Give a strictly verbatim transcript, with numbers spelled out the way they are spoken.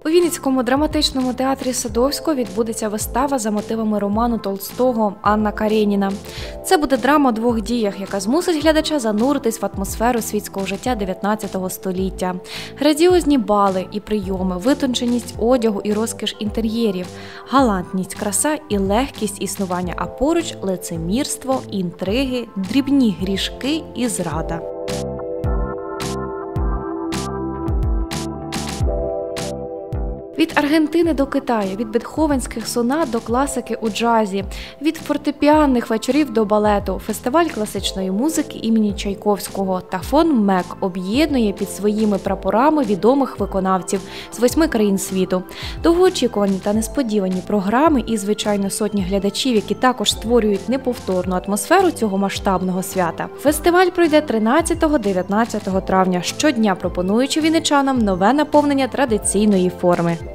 У Вінницькому драматичному театрі Садовського відбудеться вистава за мотивами роману Толстого «Анна Кареніна». Це буде драма у двох діях, яка змусить глядача зануритись в атмосферу світського життя дев'ятнадцятого століття. Градіозні бали і прийоми, витонченість одягу і розкіш інтер'єрів, галантність, краса і легкість існування, а поруч – лицемірство, інтриги, дрібні грішки і зрада. Від Аргентини до Китаю, від бетховенських сонат до класики у джазі, від фортепіанних вечорів до балету, фестиваль класичної музики імені Чайковського та фонд МЕК об'єднує під своїми прапорами відомих виконавців з восьми країн світу. Довгоочікувані та несподівані програми і, звичайно, сотні глядачів, які також створюють неповторну атмосферу цього масштабного свята. Фестиваль пройде тринадцятого-дев'ятнадцятого травня, щодня пропонуючи вінничанам нове наповнення традиційної форми.